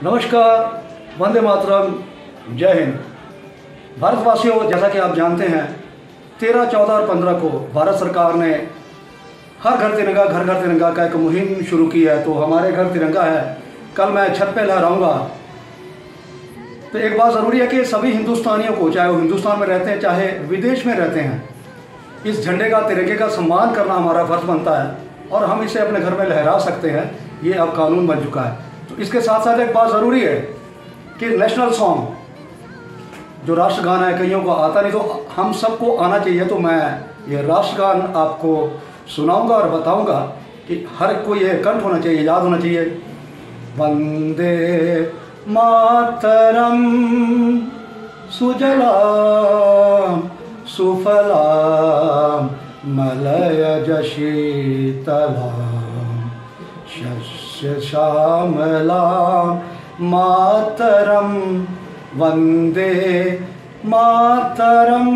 नमस्कार, वंदे मातरम, जय हिंद। भारतवासियों, जैसा कि आप जानते हैं 13, 14 और 15 को भारत सरकार ने हर घर तिरंगा घर घर तिरंगा का एक मुहिम शुरू की है। तो हमारे घर तिरंगा है, कल मैं छत पे लहराऊंगा। तो एक बात ज़रूरी है कि सभी हिंदुस्तानियों को, चाहे वो हिंदुस्तान में रहते हैं चाहे विदेश में रहते हैं, इस झंडे का, तिरंगे का सम्मान करना हमारा फर्ज बनता है और हम इसे अपने घर में लहरा सकते हैं। ये अब कानून बन चुका है। तो इसके साथ साथ एक बात ज़रूरी है कि नेशनल सॉन्ग जो राष्ट्रगान है, कईयों को आता नहीं, तो हम सबको आना चाहिए। तो मैं ये राष्ट्रगान आपको सुनाऊंगा और बताऊंगा कि हर कोई ये कंठ होना चाहिए, याद होना चाहिए। वंदे मातरम सुजलाम सुफलाम मलयज शीतलाम शस्य श्यामलाम मातरम वंदे मातरम।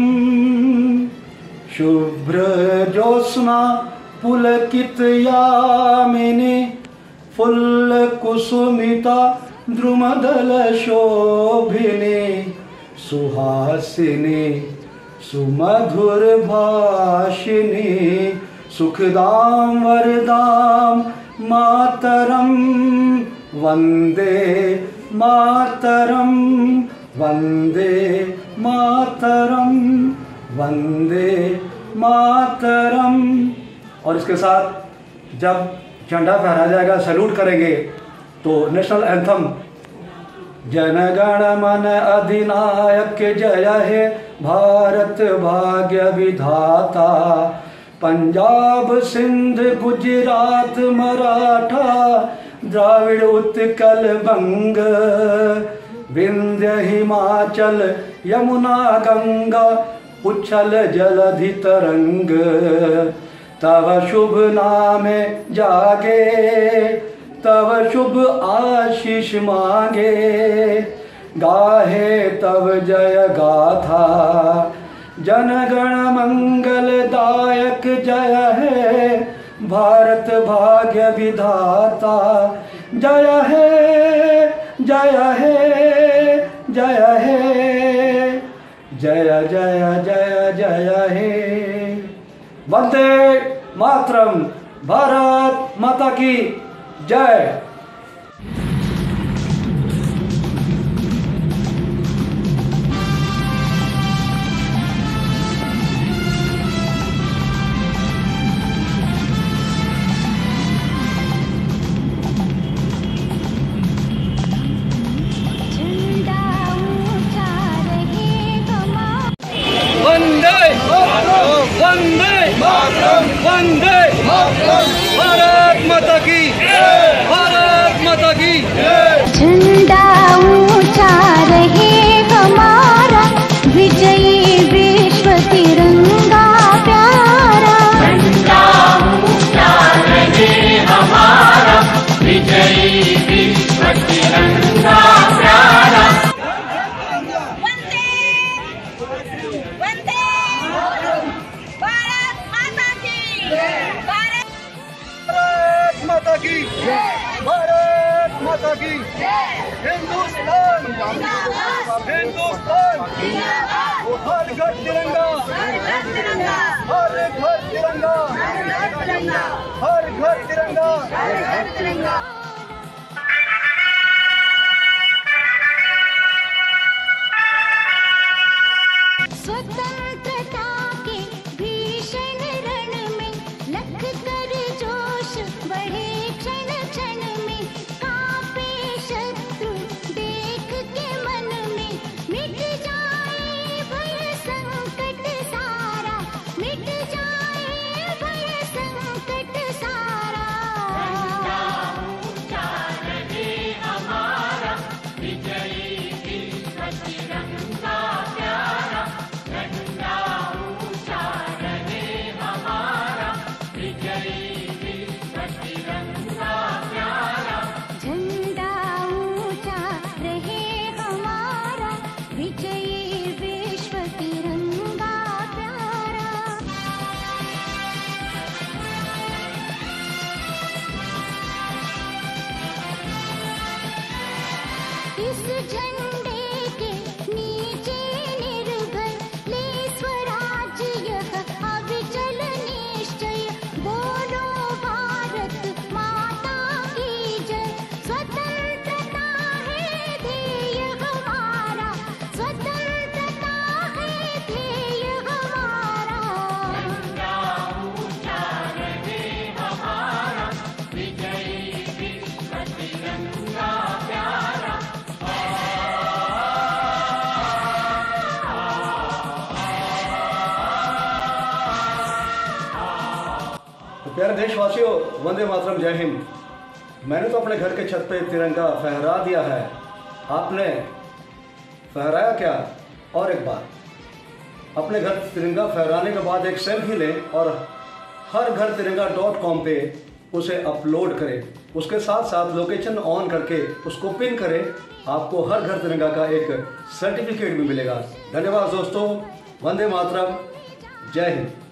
शुभ्र ज्योत्स्ना पुलकित यामिनी फुल्ल कुसुमिता द्रुमदल शोभिनी सुहासिनी सुमधुर भाषिनी सुखदाम वरदाम मातरम वंदे मातरम वंदे मातरम वंदे मातरम। और इसके साथ जब झंडा फहराया जाएगा, सैल्यूट करेंगे, तो नेशनल एंथम जन गण मन अधिनायक जय हे भारत भाग्य विधाता। पंजाब सिंध गुजरात मराठा द्राविड़ उत्कल बंग विंध्य हिमाचल यमुना गंगा उच्छल जलधि तरंग। तव शुभ नामे जागे तव शुभ आशीष मांगे गाहे तव जय गाथा। जन गण मंगल दायक जय है भारत भाग्य विधाता। जय है जय है जय है जय जय जय जय हे। वंदे मातरम। भारत माता की जय। वंदे वंदे भारत माता की, भारत माता की। झंडा ऊंचा रहे हमारा विजयी विश्व तिरंगा प्यारा। झंडा ऊंचा रहे हमारा विजयी विश्व तिरंगा प्यारा। माता की, भारत माता की। हिंदुस्तान हिंदुस्तान हर घर तिरंगा, हर घर तिरंगा, हर घर तिरंगा। स्वतंत्रता के भीषण रण में लख कर जोश बढ़े क्षण क्षण में। कांपे शत्रु देख के मन में मिट जाए भय संकट सारा। मिट जाए भय संकट सारा। ऊंचा रहे हमारा विजयी विश्व तिरंगा प्यारा। झंडा ऊंचा रहे हमारा विजयी विश्व तिरंगा प्यारा। झंडा ऊंचा रहे हमारा विजयी विश्व तिरंगा प्यारा। झंडे के नीचे निर्भय ले स्वराज यह अविचल निश्चय। बोलो भारत माता की जय। स्वतंत्रता है ध्येय हमारा, स्वतंत्रता है ध्येय हमारा। झंडा ऊंचा रहे हमारा, विजयी विश्व तिरंगा प्यारा। तो प्यारे देशवासियों, वंदे मातरम, जय हिंद। मैंने तो अपने घर के छत पे तिरंगा फहरा दिया है, आपने फहराया क्या? और एक बार, अपने घर तिरंगा फहराने के बाद एक सेल्फी लें और harghar-tiranga.com पे उसे अपलोड करें। उसके साथ साथ लोकेशन ऑन करके उसको पिन करें, आपको हर घर तिरंगा का एक सर्टिफिकेट भी मिलेगा। धन्यवाद दोस्तों, वंदे मातरम, जय हिंद।